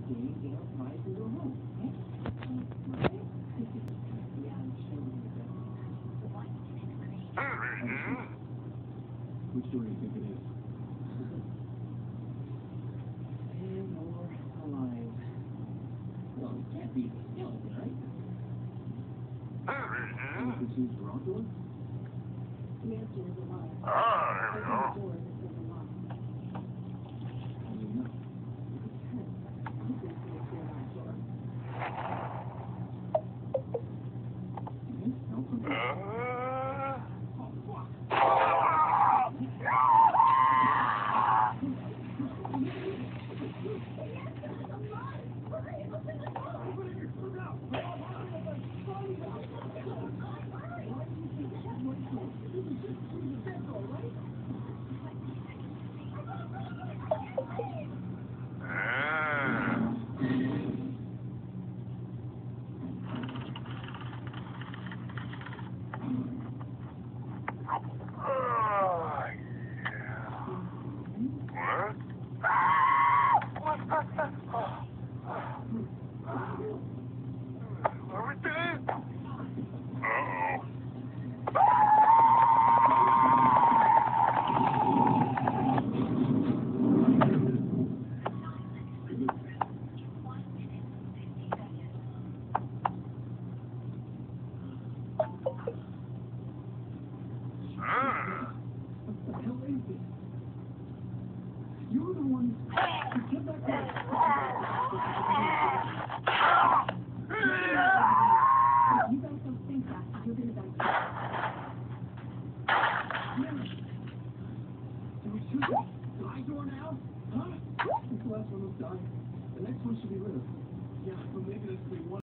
game, get our prize, and go home. Okay? Yeah, I'm sure we'll get that. Which door do you think it is? And more alive. Well, it can't be the skeleton, right? This is the wrong door? The answer is alive. There we go. The door is alive. How do you know? You can see it through my door. Okay, no problem. You were the one who kept that guy. You guys don't think that. You're gonna die. Do we shoot the side door now? Huh? It's the last one who's done. The next one should be rid of.